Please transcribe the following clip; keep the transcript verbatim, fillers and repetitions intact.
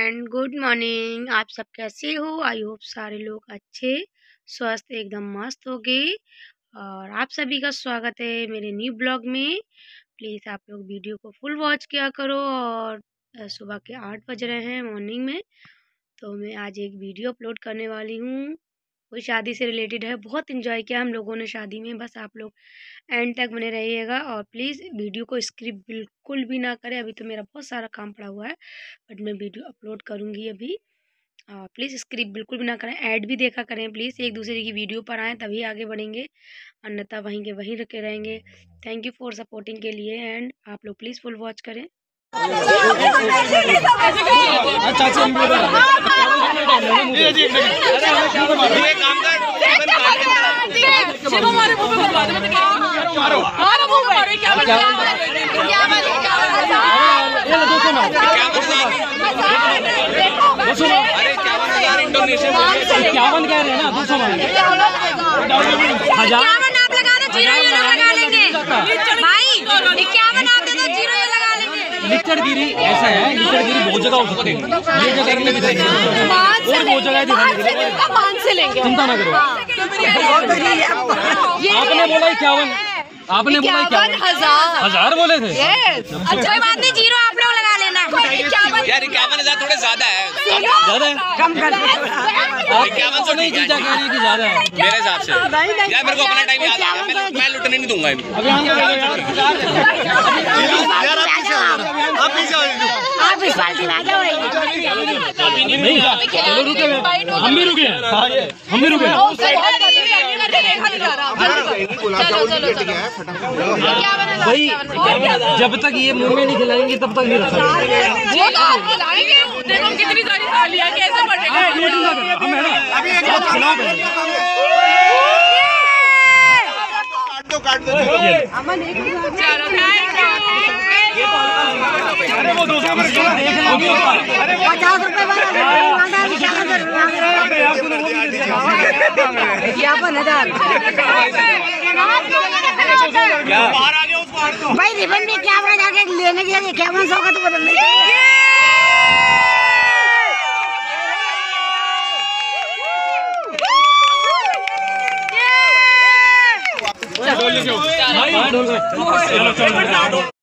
And good morning. आप सब कैसे हो? आई होप सारे लोग अच्छे स्वस्थ एकदम मस्त हो गए। और आप सभी का स्वागत है मेरे न्यू ब्लॉग में। प्लीज़ आप लोग वीडियो को फुल वॉच किया करो। और सुबह के आठ बज रहे हैं मॉर्निंग में, तो मैं आज एक वीडियो अपलोड करने वाली हूँ। कोई शादी से रिलेटेड है। बहुत इन्जॉय किया हम लोगों ने शादी में। बस आप लोग एंड तक बने रहिएगा और प्लीज़ वीडियो को स्किप बिल्कुल भी ना करें। अभी तो मेरा बहुत सारा काम पड़ा हुआ है, बट मैं वीडियो अपलोड करूँगी अभी। प्लीज़ स्किप बिल्कुल भी ना करें। ऐड भी देखा करें प्लीज़। एक दूसरे की वीडियो पर आएँ तभी आगे बढ़ेंगे, अन्यथा वहीं के वहीं रुके रहेंगे। थैंक यू फॉर सपोर्टिंग के लिए। एंड आप लोग प्लीज़ फुल वॉच करें। इक्यावन कह रहे हैं ना, दो सौ हजार आप लगा दो, जीरो ये लगा लेंगे भाई। इक्यावन आप दे दो, जीरो ये लगा लेंगे। लिक्चड़ गिरी ऐसा है, लिक्चड़ गिरी बहुत जगह हो सकते हैं। ये जगह के लिए दिखाएंगे और बहुत जगह दिखाएंगे, पाँच से लेंगे, चिंता ना करो। आपने बोला इक्यावन, आपने बोला इक्यावन हजार हजार बोले थे। अच्छा बात नहीं, जीरो आप लोग लगा लेना। यार इक्यावन हजार थोड़े ज्यादा है, ज्यादा है, कम कर इक्यावन सौ नहीं चीजा कह रही है कि ज्यादा है मेरे हिसाब से। यार मेरे को अपना टाइम याद आ गया, मैं मैं लुटने नहीं दूंगा इनको। अभी हम आप इस पार्टी में आ जाओ। नहीं, चलो रुके, हम भी रुके हैं, हम भी रुके हैं। भाई जब तक ये मुंह में नहीं खिलाएंगे तब तक नहीं रखेंगे। कितनी सारी थालियां कैसे बटेगा। काट दो चलो पचास रुपए भाई रिबन में क्या जाके लेने के लिए क्या सौ का तो बदलने भाई